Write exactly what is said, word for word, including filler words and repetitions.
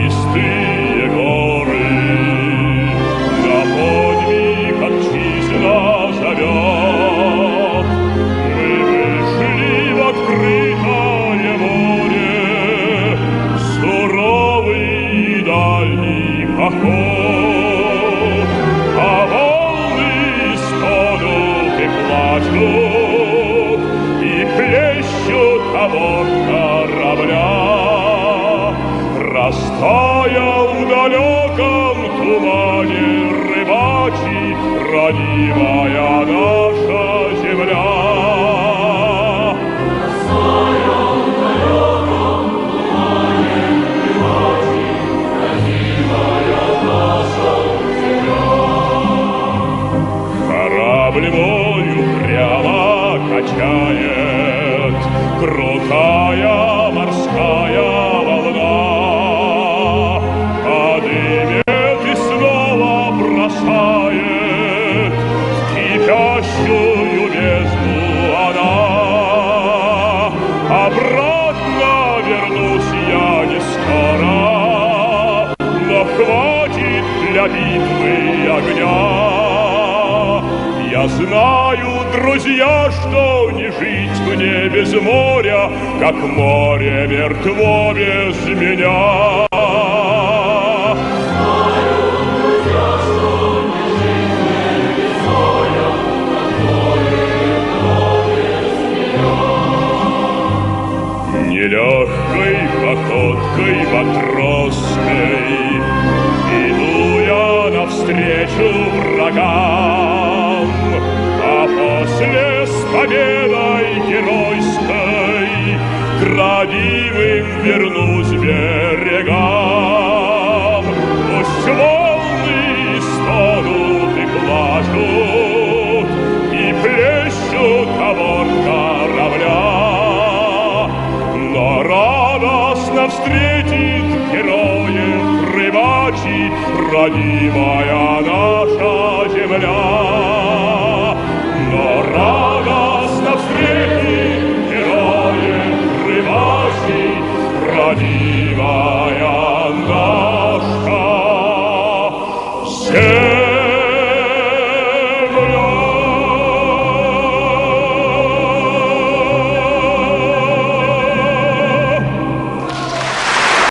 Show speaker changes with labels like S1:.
S1: каменистые горы. На подвиг отчизна зовет. Мы вышли в открытое море, суровый и дальний поход. А волны стонут и плачут, и плещут о борт корабля. Растаял в далеком тумане рыбачий родимая наша земля. Растаял в далеком тумане рыбачий родимая наша земля. Корабль мой упрямо качает крутая морская волна. Подымет и снова бросает в кипящую бездну она. Обратно вернусь я не скоро, но хватит для битвы огня. Я знаю, друзья, что не жить мне без моря, как море мертво без меня. Знаю, друзья, что не жить мне без моря, как море мертво без меня. Нелегкой походкой матросской иду я навстречу врагам, а после с победой геройской к родимым вернусь берегам. Пусть волны стонут и плачут, и плещут о борт корабля, но радостно встретит героев рыбачий родимая наша земля. Но радостно встретит героев рыбачий родимая